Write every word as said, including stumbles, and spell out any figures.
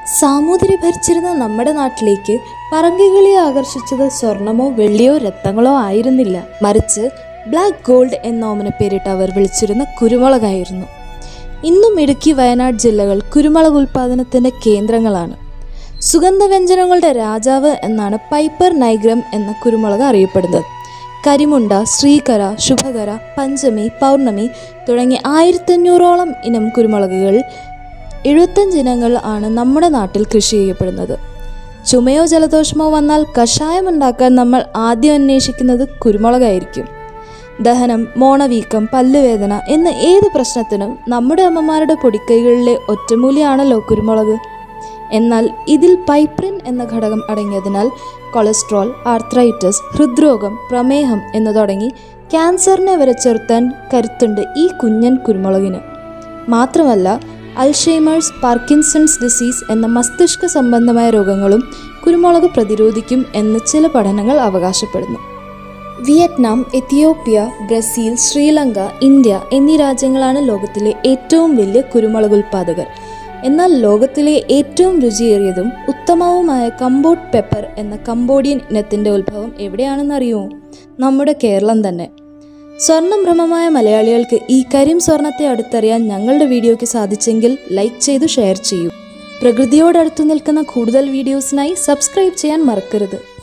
സാമൂതിരി ഭരിച്ചിരുന്ന നമ്മുടെ നാട്ടിലേക്ക് പറങ്കികളെ ആകർഷിച്ചത് സ്വർണമോ വെള്ളിയോ രത്നങ്ങളോ ആയിരുന്നില്ല, മറിച്ച് ബ്ലാക്ക് ഗോൾഡ് എന്ന ഓമന പേരിട്ട് അവർ വിളിച്ചിരുന്ന കുരുമുളകായിരുന്നു. ഇന്നും ഇടുക്കി, വയനാട് ജില്ലകൾ കുരുമുളക് ഉൽപ്പാദനത്തിൻ്റെ കേന്ദ്രങ്ങളാണ്. സുഗന്ധവ്യഞ്ജനങ്ങളുടെ രാജാവ് എന്നാണ് പൈപ്പർ നൈഗ്രം എന്ന കുരുമുളക് അറിയപ്പെടുന്നത്. കരിമുണ്ട, ശ്രീകര, ശുഭകര, പഞ്ചമി, പൗർണമി തുടങ്ങി ആയിരത്തഞ്ഞൂറോളം ഇനം കുരുമുളകുകൾ എഴുപത്തഞ്ച് ഇനങ്ങൾ ആണ് നമ്മുടെ നാട്ടിൽ കൃഷി ചെയ്യപ്പെടുന്നത്. ചുമയോ ജലദോഷമോ വന്നാൽ കഷായമുണ്ടാക്കാൻ നമ്മൾ ആദ്യം അന്വേഷിക്കുന്നത് കുരുമുളകായിരിക്കും. ദഹനം, മോണവീക്കം, പല്ലുവേദന എന്ന ഏത് പ്രശ്നത്തിനും നമ്മുടെ അമ്മമാരുടെ പൊടിക്കൈകളിലെ ഒറ്റമൂലിയാണല്ലോ കുരുമുളക്. എന്നാൽ ഇതിൽ പൈപ്രിൻ എന്ന ഘടകം അടങ്ങിയതിനാൽ കൊളസ്ട്രോൾ, ആർത്രൈറ്റിസ്, ഹൃദ്രോഗം, പ്രമേഹം എന്നു തുടങ്ങി ക്യാൻസറിനെ വരെ ചെറുത്താൻ കരുത്തുണ്ട് ഈ കുഞ്ഞൻ കുരുമുളകിന്. മാത്രമല്ല, അൽഷൈമേഴ്സ്, പാർക്കിൻസൺസ് ഡിസീസ് എന്ന മസ്തിഷ്ക സംബന്ധമായ രോഗങ്ങളും കുരുമുളക് പ്രതിരോധിക്കും എന്ന് ചില പഠനങ്ങൾ അവകാശപ്പെടുന്നു. Vietnam, Ethiopia, Brazil, Sri Lanka, India എന്നീ രാജ്യങ്ങളാണ് ലോകത്തിലെ ഏറ്റവും വലിയ കുരുമുളക് ഉൽപ്പാദകർ. എന്നാൽ ലോകത്തിലെ ഏറ്റവും രുചിയേറിയതും ഉത്തമവുമായ കമ്പോട്ട് പെപ്പർ എന്ന കംബോഡിയൻ ഇനത്തിൻ്റെ ഉത്ഭവം എവിടെയാണെന്നറിയുമോ? നമ്മുടെ കേരളം തന്നെ. സ്വർണം ഭ്രമമായ മലയാളികൾക്ക് ഈ കരിം സ്വർണത്തെ അടുത്തറിയാൻ ഞങ്ങളുടെ വീഡിയോയ്ക്ക് സാധിച്ചെങ്കിൽ ലൈക്ക് ചെയ്ത് ഷെയർ ചെയ്യൂ. പ്രകൃതിയോടടുത്തു നിൽക്കുന്ന കൂടുതൽ വീഡിയോസിനായി സബ്സ്ക്രൈബ് ചെയ്യാൻ മറക്കരുത്.